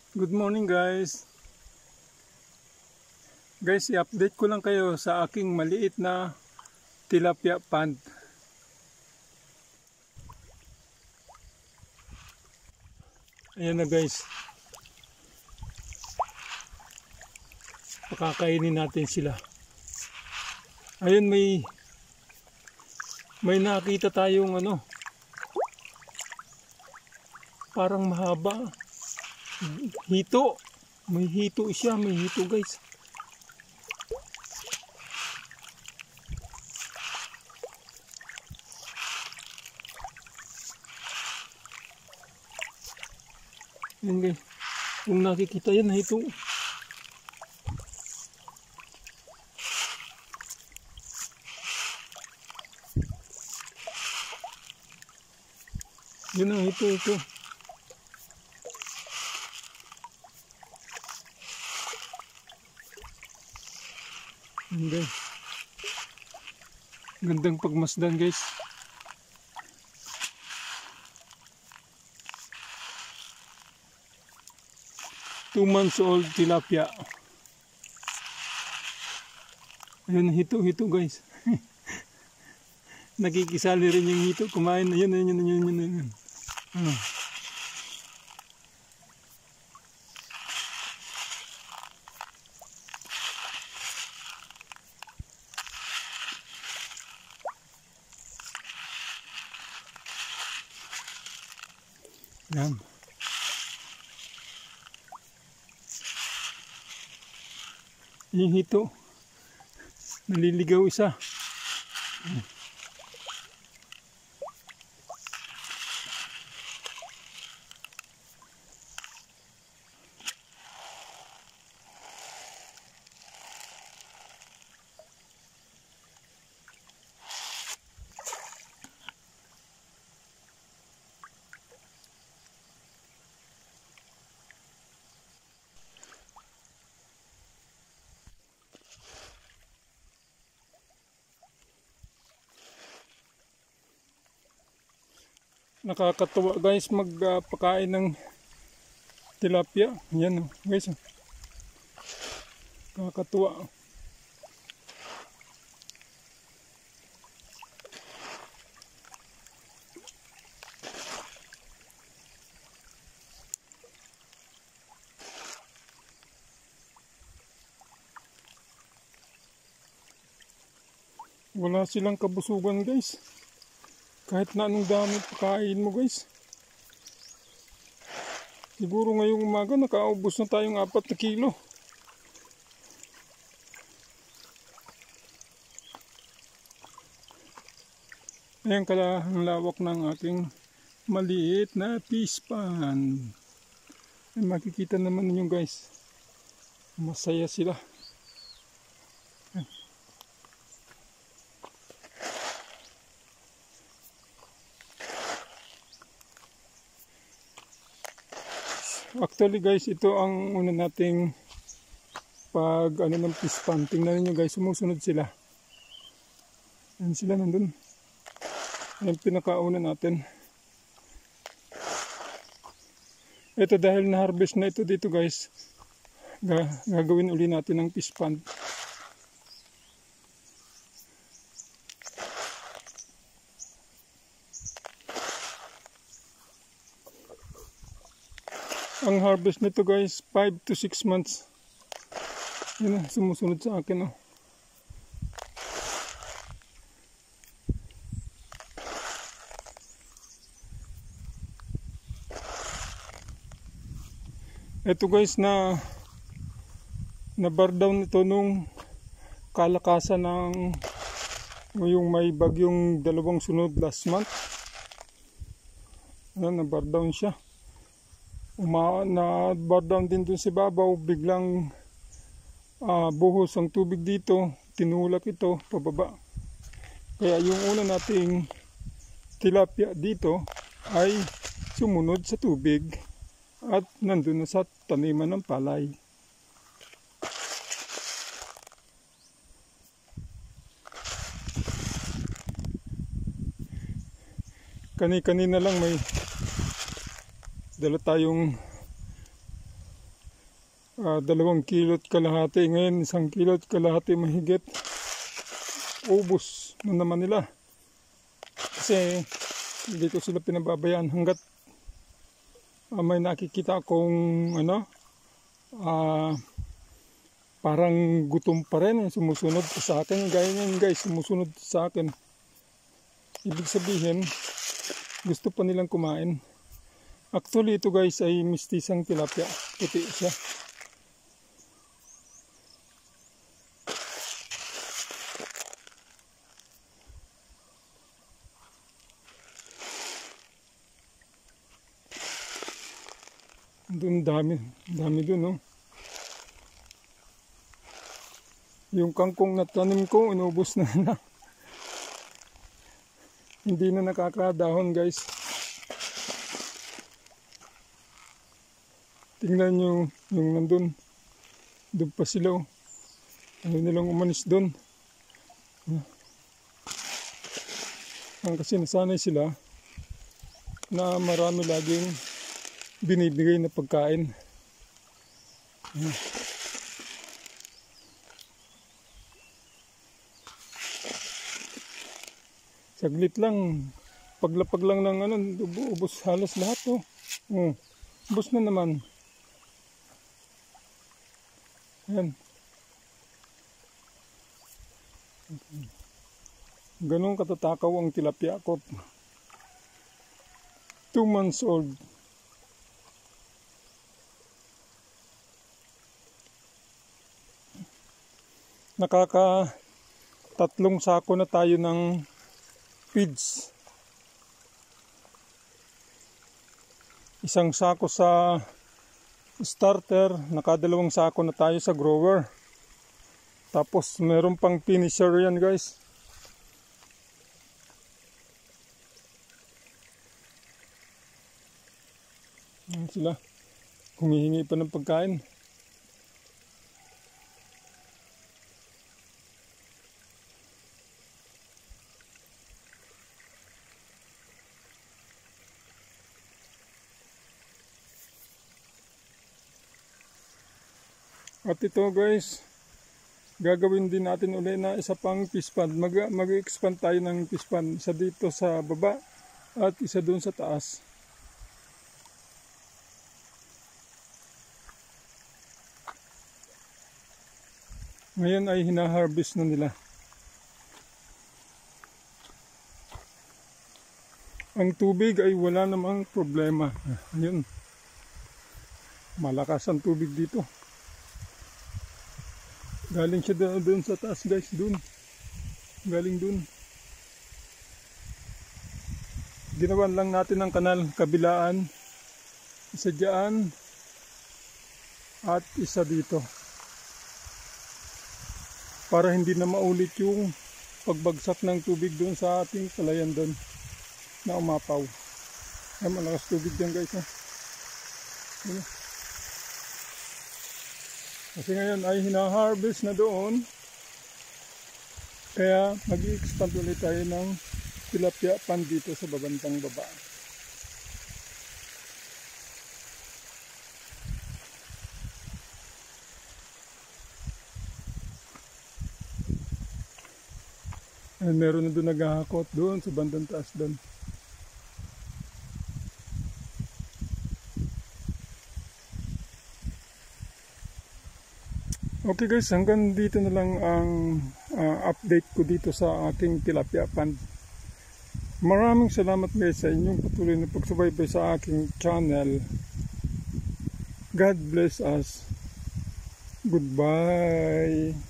Good morning guys. Guys, i-update ko lang kayo sa aking maliit na tilapia pond. Ayan na guys. Pakakainin natin sila. Ayun, may nakita tayong parang mahaba. Hito. May hito siya. May hito guys. Yan guys. Kung nakikita yan, hito. Yun ang hito ito. Okay. Gandang pagmasdan guys. Two months old tilapia. Ayun, hito guys. Nakikisali rin yung hito. Kumain na yun. Yan. Yung hito. Naliligaw isa. Nakakatuwa guys magpakain ng tilapia. Yan guys. Nakakatuwa. Wala silang kabusugan guys. Kahit na anong dami pakain mo guys. Siguro ngayong umaga nakaubos na tayong 4 na kilo. Ayan kala ang lawak ng aking maliit na fish pond. Ay, makikita naman ninyo guys. Masaya sila. Actually guys, ito ang una nating pag ng fish pond. Tingnan niyo guys, sumusunod sila. Ayan sila nandun. Ayan pinakauna natin. Ito dahil na-harvest na ito dito guys, gagawin uli natin ng fish pond. Ang harvest nito guys, 5 to 6 months. Yun na, sumusunod sa akin oh. Ito guys na bar down ito nung kalakasan ng yung may bagyong 2 sunod last month. Ayan, na bar down siya. Na-bar down din dun sa babaw, biglang buhos ang tubig dito, tinulak ito pababa. Kaya yung una nating tilapia dito ay sumunod sa tubig at nandun na sa taniman ng palay. Kani-kanina lang may dala tayong 2 kilot kalahati. Ngayon 1 kilot kalahati mahigit. Ubos na naman nila. Kasi hindi ko sila pinababayaan hanggat may nakikita akong parang gutom pa rin, sumusunod sa akin. Gaya niyan guys, sumusunod sa akin. Ibig sabihin, gusto pa nilang kumain. Actually ito guys ay mistisang tilapia. Puti siya. Doon dami doon, no. Yung kangkong na tanim ko, inubos na na. Hindi na nakakadahon, guys. Tingnan nyo yung nandun. Doon pa sila, oh. Ayaw nilang umanis doon. Kasi nasanay sila na marami laging binibigay na pagkain. Saglit lang, paglapag lang ng ubos halos lahat, oh. Ubos na naman. Ayan. Ganun katatakaw ang tilapia ko. 2 months old. Nakaka 3 sako na tayo ng feeds. 1 sako sa starter, naka 2 sako na tayo sa grower. Tapos meron pang finisher yan guys. Ayan sila, humihingi pa ng pagkain. At ito guys, gagawin din natin ulit na isa pang fish pond. Mag-expand tayo ng fish pond. Isa dito sa baba at isa doon sa taas. Ngayon ay hina-harvest na nila. Ang tubig ay wala namang problema. Ayun. Malakas ang tubig dito. Galing siya doon sa taas guys, doon. Galing doon. Ginawan lang natin ng kanal, kabilaan. Isa dyan. At isa dito. Para hindi na maulit yung pagbagsak ng tubig doon sa ating palayan doon. Na umapaw. Ay, malakas tubig dyan guys. Ano? Kasi ngayon ay hina-harvest na doon. Kaya mag-i-expand ulit tayo ng tilapia pond dito sa babantang baba. Ay, meron na doon naghahakot doon sa bandang taas doon. Okay guys, hanggang dito na lang ang update ko dito sa aking tilapia pond. Maraming salamat guys sa inyong patuloy na pagsubaybay sa aking channel. God bless us. Goodbye.